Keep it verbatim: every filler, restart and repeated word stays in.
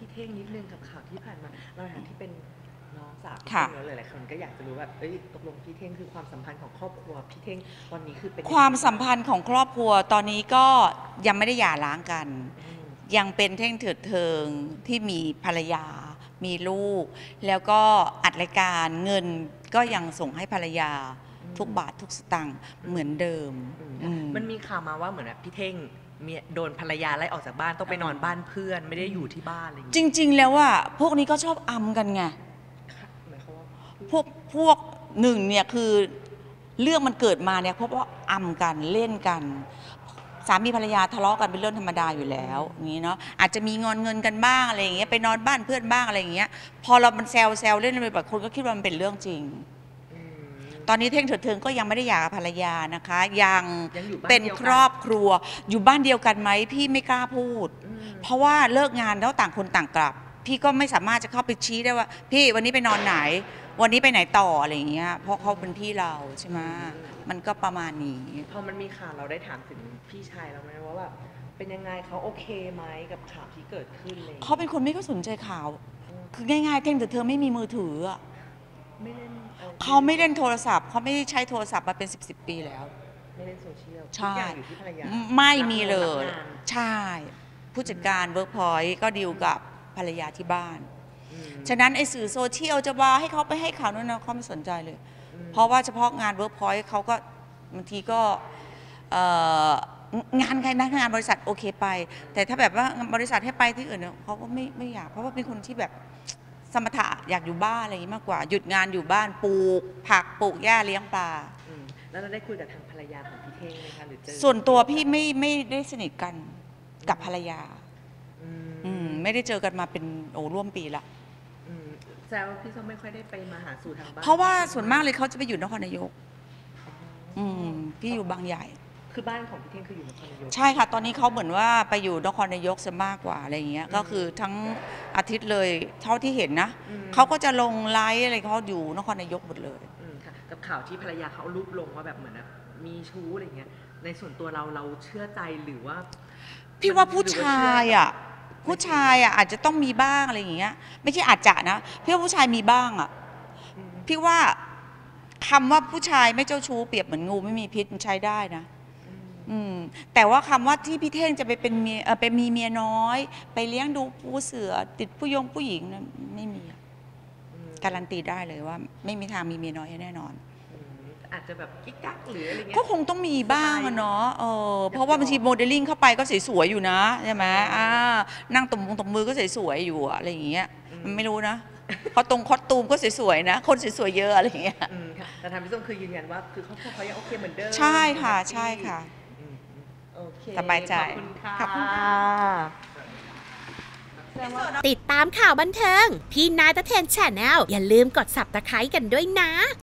พี่เท่งนิดนึงกับข่าวที่ผ่านมาเราอยากที่เป็นน้องสาวพี่ค่ะเท่งแล้วหลายๆคนก็อยากจะรู้แบบเอ้ยตกลงพี่เท่งคือความสัมพันธ์ของครอบครัวพี่เท่งตอนนี้คือเป็นความสัมพันธ์ของครอบครัวตอนนี้ก็ยังไม่ได้หย่าร้างกัน ยังเป็นเท่งเถิดเทิงที่มีภรรยา มีลูก แล้วก็อัดรายการเงินก็ยังส่งให้ภรรยาทุกบาททุกสตางค์เหมือนเดิมมันมีข่าวมาว่าเหมือนแบบพี่เท่งมีโดนภรรยาไล่ออกจากบ้านต้องไปนอนบ้านเพื่อนไม่ได้อยู่ที่บ้านอะไรอย่างจเงี้ยริง ๆ แล้วว่าพวกนี้ก็ชอบอำกันไงหมายความว่าพวกพวกหนึ่งเนี่ยคือเรื่องมันเกิดมาเนี่ยเพราะว่าอำกันเล่นกัน สามีภรรยาทะเลาะกันเป็นเรื่องธรรมดาอยู่แล้วอย่างนี้เนาะอาจจะมีงอนเงินกันบ้างอะไรอย่างเงี้ยไปนอนบ้านเพื่อนบ้างอะไรอย่างเงี้ยพอเรามันแซวแซวเล่นไปแบบคนก็คิดว่ามันเป็นเรื่องจริง ตอนนี้เท่งเถิดเทิงก็ยังไม่ได้หย่ากับภรรยานะคะยังเป็นครอบครัวอยู่บ้านเดียวกันไหมพี่ไม่กล้าพูดเพราะว่าเลิกงานแล้วต่างคนต่างกลับพี่ก็ไม่สามารถจะเข้าไปชี้ได้ว่าพี่วันนี้ไปนอนไหนวันนี้ไปไหนต่ออะไรอย่างเงี้ยเพราะเขาเป็นพี่เราใช่ไหมมันก็ประมาณนี้พอมันมีข่าวเราได้ถามถึงพี่ชายเราไหมว่าแบบเป็นยังไงเขาโอเคไหมกับข่าวที่เกิดขึ้นเลยเขาเป็นคนไม่ค่อยสนใจข่าวคือง่ายๆเท่งแต่เธอไม่มีมือถืออะไม่เล่นเขาไม่เล่นโทรศัพท์เขาไม่ได้ใช้โทรศัพท์มาเป็นสิบสิบปีแล้วไม่เล่นโซเชียลใช่อยู่ที่ภรรยาไม่มีเลยใช่ผู้จัดการเวิร์กพอยต์ก็ดีลกับภรรยาที่บ้านฉะนั้นไอ้สื่อโซเชียลจะว่าให้เขาไปให้ข่าวนั้นนะเขาไม่สนใจเลยเพราะว่าเฉพาะงานเวิร์กพอยต์เขาก็บางทีก็งานใครนะงานบริษัทโอเคไปแต่ถ้าแบบว่าบริษัทให้ไปที่อื่นเนี่ยเขาก็ไม่ไม่อยากเพราะว่าเป็นคนที่แบบสมถะอยากอยู่บ้านอะไรอย่างนี้มากกว่าหยุดงานอยู่บ้านปลูกผักปลูกหญ้าเลี้ยงปลาแล้วเราได้คุยกับทางภรรยาของพี่เท่งไหมคะหรือเจอส่วนตัวพี่ไม่ไม่ได้สนิทกันกับภรรยาไม่ได้เจอกันมาเป็นโอ้ร่วมปีละแซวพี่ส้มไม่ค่อยได้ไปมาหาสู่ทางบ้านเพราะว่าส่วนมากเลยเขาจะไปอยู่นครนายกพี่อยู่บางใหญ่คือบ้านของพี่เท่งคืออยู่นครนายกใช่ค่ะตอนนี้เขาเหมือนว่าไปอยู่นครนายกซะมากกว่าอะไรอย่างเงี้ยก็คือทั้งอาทิตย์เลยเท่าที่เห็นนะเขาก็จะลงไลฟ์อะไรเขาอยู่นครนายกหมดเลยกับข่าวที่ภรรยาเขารูปลงว่าแบบเหมือนแบบมีชู้อะไรเงี้ยในส่วนตัวเราเราเชื่อใจหรือว่าพี่ว่าผู้ชายอ่ะผู้ชายอ่ะอาจจะต้องมีบ้างอะไรอย่างเงี้ยไม่ใช่อาจจะนะพี่ว่าผู้ชายมีบ้างอ่ะพี่ว่าคำว่าผู้ชายไม่เจ้าชู้เปรียบเหมือนงูไม่มีพิษมันใช้ได้นะอืมแต่ว่าคำว่าที่พี่เท่งจะไปเป็นเมียเออไปมีเมียน้อยไปเลี้ยงดูผู้เสือติดผู้ยงผู้หญิงนั้นไม่มีการันตีได้เลยว่าไม่มีทางมีเมียน้อยแน่นอนอาจจะแบบกิ๊กกักหรืออะไรเงี้ยก็คงต้องมีบ้างอะเนาะเออเพราะว่าบางทีโมเดลลิ่งเข้าไปก็สวยๆอยู่นะใช่ไหมอ่านั่งตบมือตบมือก็สวยๆอยู่อะไรอย่างเงี้ยมันไม่รู้นะพอตรงคอสตูมก็สวยๆนะคนสวยๆเยอะอะไรอย่างเงี้ยแต่ทางพี่ส้มคือยืนยันว่าคือเขาเขายังโอเคเหมือนเดิมใช่ค่ะใช่ค่ะสบายใจขอบคุณค่ะติดตามข่าวบันเทิงพี่นายตะเทนแชนแนลอย่าลืมกด ซับสไครบ์ กันด้วยนะ